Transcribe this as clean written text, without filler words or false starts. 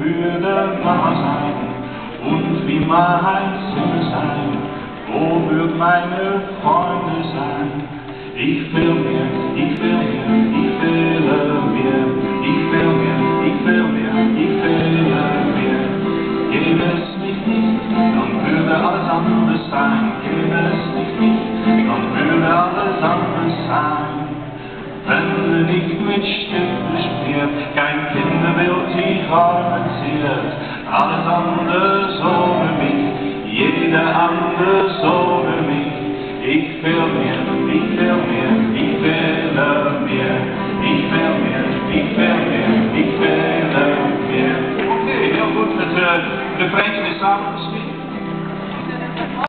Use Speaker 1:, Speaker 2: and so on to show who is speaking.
Speaker 1: würde Mama sein und wie mein Zimmer sein? Wo würden meine Freunde sein? Ich will mir, ich will mir, ich will mir, ich will mir, ich will mir, ich will mir. Gäbe es mich nicht, dann würde alles anders sein. Gäbe es mich nicht, dann würde alles anders sein. Wenn du nicht mit Stiften spielt, kein Kinderbild sich organisiert, alles anders ohne mich, jeder anders ohne mich. Ich will mir, ich will mir, ich will mir, ich will mir, ich will mir, ich will mir. Okay, heel goed, het refreintje is samen.